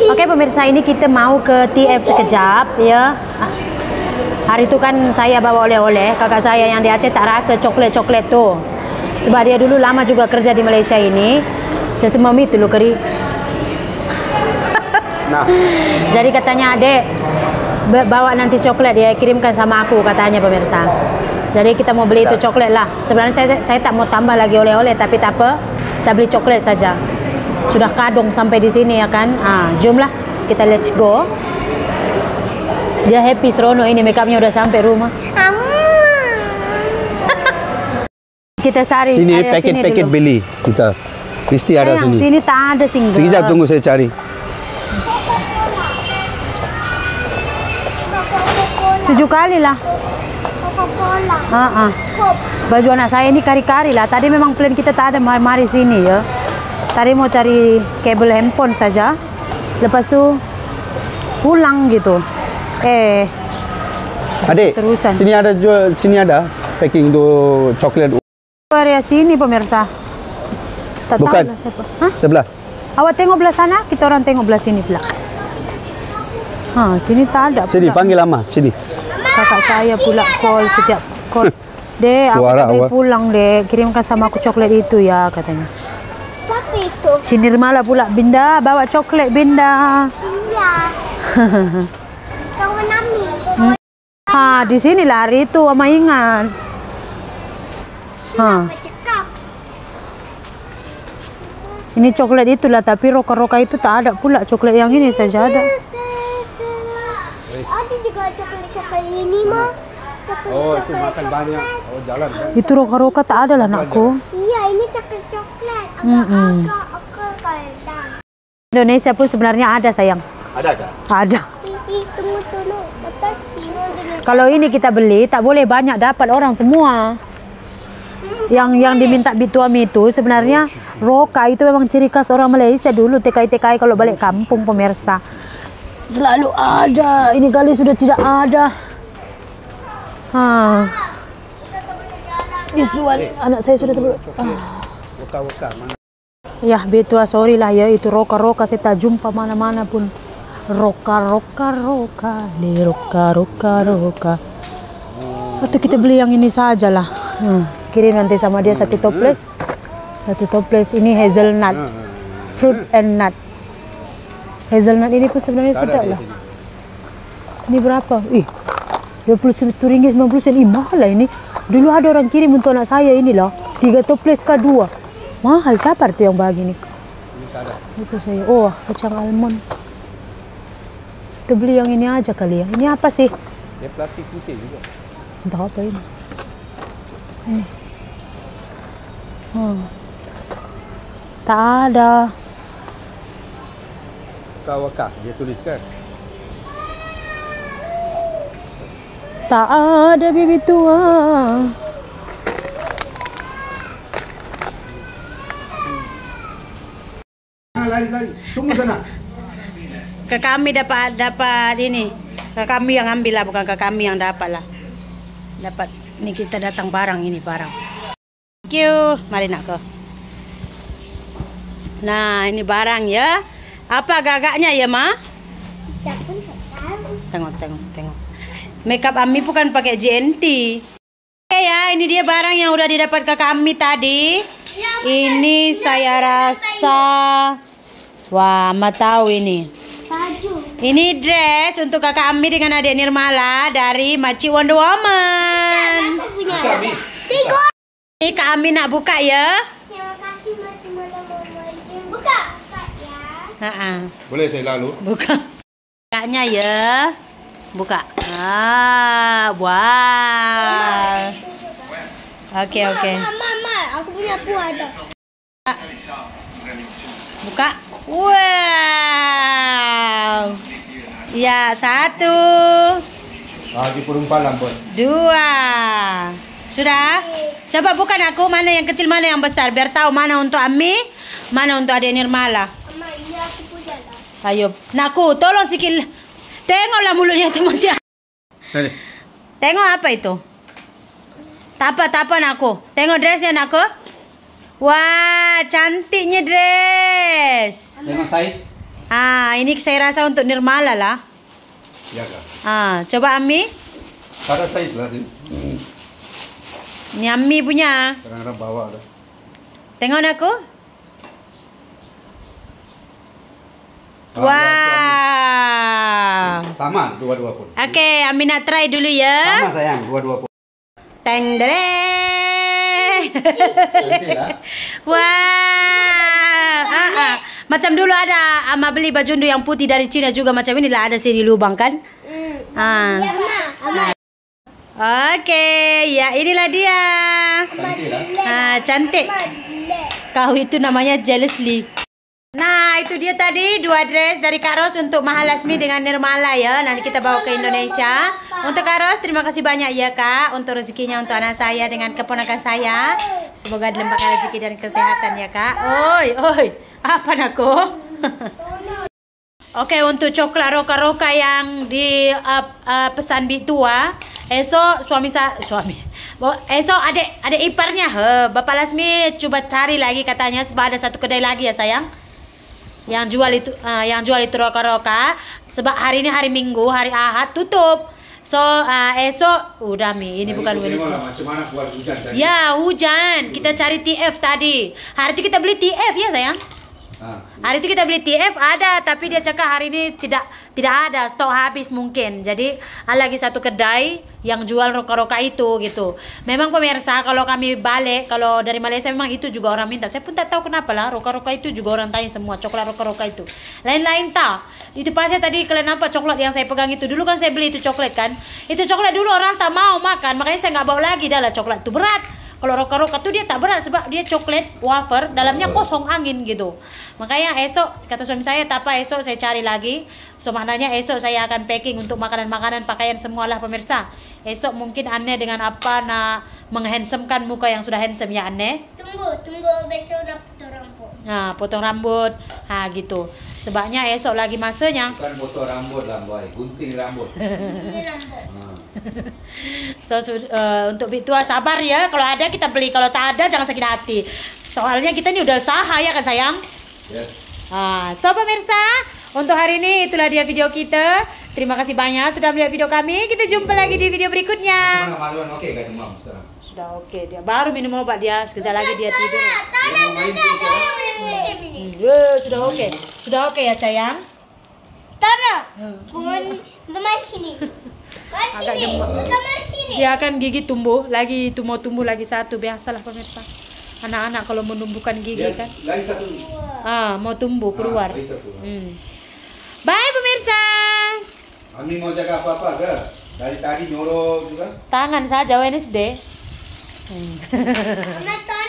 Oke pemirsa, ini kita mau ke TF sekejap ya. Hari itu kan saya bawa oleh-oleh. Kakak saya yang di Aceh tak rasa coklat-coklat tuh. Sebab dia dulu lama juga kerja di Malaysia ini. Saya semua itu loh keri. Nah. Jadi katanya adek bawa nanti coklat dia kirimkan sama aku katanya pemirsa. Jadi kita mau beli itu coklat lah. Sebenarnya saya tak mau tambah lagi oleh-oleh, tapi tak apa. Kita beli coklat saja. Sudah kadung sampai di sini ya kan. Jom lah kita let's go. Dia happy serono ini, makeupnya udah sampai rumah. Kita cari sini paket-paket beli kita. Mesti ada sini. Sini tak ada tinggal. Sekejap tunggu saya cari. Sejuk kali lah. Baju anak saya ini kari-kari lah. Tadi memang plan kita tak ada mari sini ya. Tadi mau cari kabel handphone saja. Lepas tu pulang gitu. Adik, terusan. Sini ada jual, sini ada packing untuk coklat. Area sini pemirsa. Tak bukan. Tahu lah siapa. Hah? Sebelah. Awak tengok belah sana, kita orang tengok belah sini pula. Sini tak ada. Sini pula. panggil lama, sini. Kakak saya pula call setiap call. Dek, aku tak boleh pulang dek. Kirimkan sama aku coklat itu ya katanya. Tapi itu. Si Nirmala pula, Binda bawa coklat Binda. Iya. Kawan Ami. Di sini lah hari itu Mama ingat. Cekap. Ini coklat itulah, tapi roka-roka itu tak ada pula. Coklat yang ini saja ada. Ada juga coklat-coklat ini mah. Oh, itu makan banyak. Oh, jalan. Itu roka-roka tak ada lah nakku. Iya, ini coklat-coklat. Agak kaldang. Indonesia pun sebenarnya ada sayang. Ada kah? Ada. Tunggu. Atas sini. Kalau ini kita beli tak boleh banyak dapat orang semua. Yang diminta bituami itu sebenarnya roka itu memang ciri khas orang Malaysia dulu. TKI kalau balik kampung pemirsa selalu ada. Ini kali sudah tidak ada. Isuan anak saya sudah sebelum. Roka-roka mana? Ya, betul, sorry lah ya, itu roka-roka saya tak jumpa mana-mana pun. Roka. Atau kita beli yang ini saja lah. Kirim nanti sama dia satu toples. Ini hazelnut. Fruit and nut. Hazelnut ini pun sebenarnya sedap lah. Ini berapa? 21 ringgit 90 sen. Mahal lah ini. Dulu ada orang kirim untuk anak saya ini lah. 3 toples kah 2. Mahal, siapa itu yang bagi ni? Itu saya. Kacang almond. Kita beli yang ini aja kali ya. Ini apa sih? Dia plastik putih juga. Entah apa ini. Tak ada. Roka-roka dia tuliskan. Tak ada bibi tua. Lari. Tunggu sana. Ke kami dapat ini. Ke kami yang ambil lah, bukan ke kami yang dapat lah. Dapat. Ini kita datang barang ini barang. Thank you. Mari nak ke. Nah, ini barang ya. Apa gagaknya ya, Ma? Tengok. Makeup Ami bukan pakai JNT. Oke ya, ini dia barang yang udah didapat ke kami tadi. Ini saya rasa, wah, Ma tahu ini. Baju. Ini dress untuk kakak Ami dengan adik Nirmala dari Maci Wonder Woman. Aku punya. 3. Ini Kak Ami nak buka ya. Terima kasih Maci Wonder Woman. Buka ya. Boleh saya lalu? Buka. Bukanya ya. Buka. Wow. Oke. Mama, aku punya ada. Buka. Wow. Ya, 1. Lagi perumpalan, Bos. 2. Sudah? Coba bukan aku mana yang kecil, mana yang besar, biar tahu mana untuk Ami, mana untuk adik Nirmala. Mama, ini aku punya lah. Ayo, nakku, tolong sikit. Tengoklah mulutnya itu masih. Tengok apa itu? Tapa nakku. Tengok dressnya nakku. Wah, cantiknya dress. Tengok size. Ini saya rasa untuk Nirmala lah. Ya kak. Coba Ami. Ada size lah sih. Ini Ami punya. Kadang-kadang bawa ada. Tengok aku. Wow. Sama dua-dua pun. Oke, Ami nak try dulu ya. Sama sayang, dua-dua pun. Teng dere. Wah. Macam dulu ada Ama beli baju undu yang putih dari Cina juga macam inilah ada sini lubang kan? Ya, Ma. Oke, ya inilah dia. Cantik. Kau itu namanya jealously. Nah, itu dia tadi 2 dress dari Kak Ros untuk Mahalasmi dengan Nirmala ya. Nanti kita bawa ke Indonesia. Untuk Kak Ros, terima kasih banyak ya Kak untuk rezekinya untuk anak saya dengan keponakan saya. Semoga dilimpahkan rezeki dan kesehatan ya Kak. Oi, apa nako? Oke, untuk coklat roka-roka yang di pesan Bitua. Esok esok adik iparnya Bapak Lasmi coba cari lagi katanya sebab ada satu kedai lagi ya sayang. Yang jual itu roka-roka sebab hari ini hari Minggu, hari Ahad tutup. So esok udah ini bukan Wednesday. Macam mana buat hujan tadi? Ya, hujan. Kita cari TF tadi. Hari itu kita beli TF ya sayang. Hari itu kita beli TF ada, tapi dia cakap hari ini tidak ada, stok habis mungkin. Jadi ada lagi satu kedai yang jual roka-roka itu gitu. Memang pemirsa kalau kami balik, kalau dari Malaysia memang itu juga orang minta. Saya pun tak tahu kenapa lah roka-roka itu juga orang tanya semua coklat roka-roka itu. Lain-lain tak. Itu pas tadi kalian nampak coklat yang saya pegang itu. Dulu kan saya beli itu coklat kan. Itu coklat dulu orang tak mau makan, makanya saya nggak bawa lagi dah lah coklat itu berat. Kalau roka-roka tuh dia tak berat sebab dia coklat wafer, dalamnya kosong angin gitu. Makanya esok kata suami saya, tak apa esok saya cari lagi. So maknanya esok saya akan packing untuk makanan-makanan, pakaian semualah pemirsa. Esok mungkin Anne dengan apa nak menghandsomekan muka yang sudah handsome ya Anne. Tunggu besok udah potong rambut. Potong rambut. Gitu. Sebabnya esok lagi masanya. Bukan potong rambut lah boy, gunting rambut. Ini rambut. So untuk Bitua sabar ya, kalau ada kita beli, kalau tak ada jangan sakit hati. Soalnya kita ini udah usaha ya kan sayang. Yes. So pemirsa, untuk hari ini itulah dia video kita. Terima kasih banyak sudah melihat video kami. Kita jumpa lagi di video berikutnya. Maluan oke kan demam sekarang? Sudah oke, dia baru minum obat dia. Sekejap lagi dia tidur. Sudah oke. Sudah oke ya sayang. Tara, mari sini. Mari Agak sini. gemuk. Mari sini. Dia akan gigi tumbuh lagi, mau tumbuh lagi satu, biasalah pemirsa. Anak-anak kalau menumbuhkan gigi kan. Lagi satu. Mau tumbuh keluar. Lagi satu. Bye pemirsa. Ami mau jaga apa-apa ke? Dari tadi nyuruh juga. Tangan saja Wednesday. Mama